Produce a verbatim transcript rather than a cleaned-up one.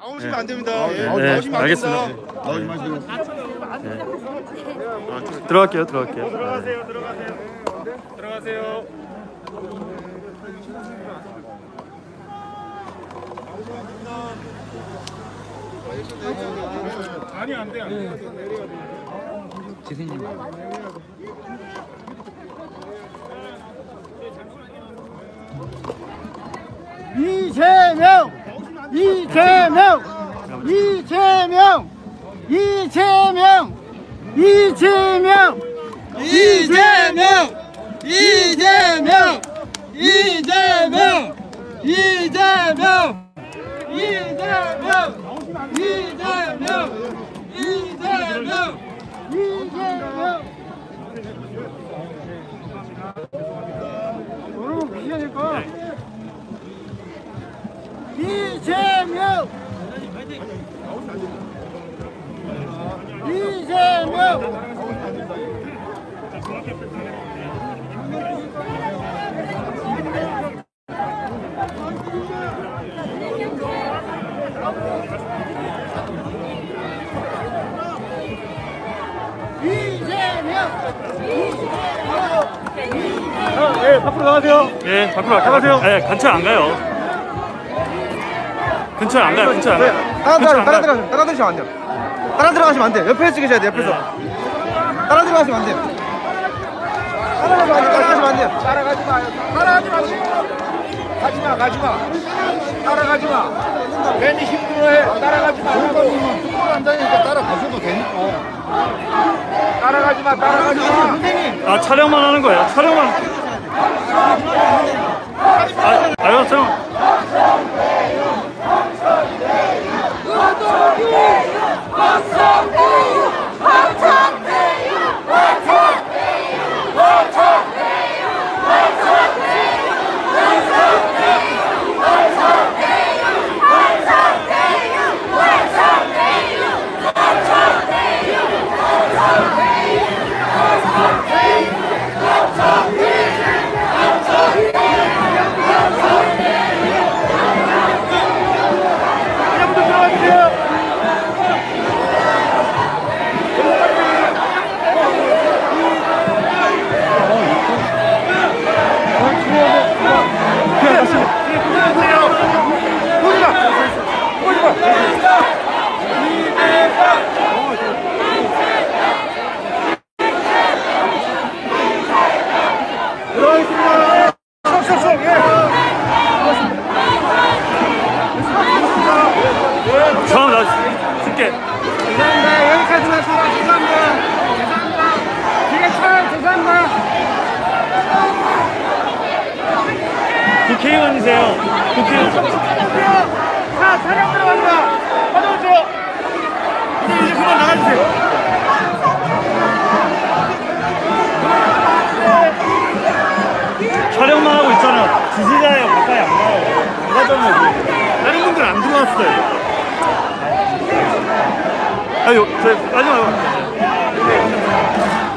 나오시면 안 됩니다. 예. 네, 나오시면 안 알겠습니다. 됩니다. 나오지 마시고. 네. 들어갈게요, 들어갈게요. 들어가세요, 들어가세요. 들어가세요. 아니 안 돼, 안 돼. 지수님. 이재명! 이재명! 이재명! 이재명! 이재명! 이재명! 이재명! 이재명! 이재명! 이재명! 이재명! 이재명! 이재명! 여러분 미안할까? 이재명! 이재명! 네, 밖으로 나가세요. 네, 밖으로 나가세요. 네, 근처 안 가요. 근처 안 가요. 근처 안 가요. 따라 따라 따라 들어가시면 따라 들어가시면 안 돼요. 따라 들어가시면 안 돼요. 옆에서 찍으셔야 돼요. 옆에서. 따라 들어가시면 안 돼요. 따라가시면 안 돼요. 따라가시면 안 돼요. 따라가지 마요. 따라가지 마시고. 가지 마, 가지 마. 따라가지 마. 괜히 힘들어해. 따라가지 마. 뚜껑 한다니까 따라가셔도 되니까. 따라가지 마, 따라가지 마. 아, 촬영만 하는 거예요. 촬영만. 아, 아유, 촬영. 처음 나 쓸게. 죄송합니다. 여기까지만 하시고 죄송합니다. 죄송합니다. 뒤에 차 죄송합니다. 국회의원이세요. 국회의원. 자, 촬영 들어갑니다. 받아오세요. 이제 이제 그만 나가주세요. 촬영만 하고 있잖아. 지지자예요. 가까이 안 가요. 누가 좀 다른 분들 안 들어왔어요. 아유, 저 마지막.